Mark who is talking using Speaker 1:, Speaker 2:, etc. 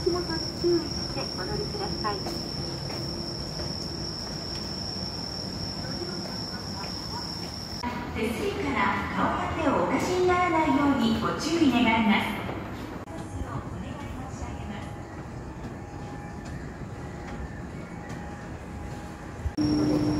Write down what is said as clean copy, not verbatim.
Speaker 1: 足元に注意してお乗りください。
Speaker 2: 手すりから顔や手をお出しにならないようにご注意願います。お願い申し上げます。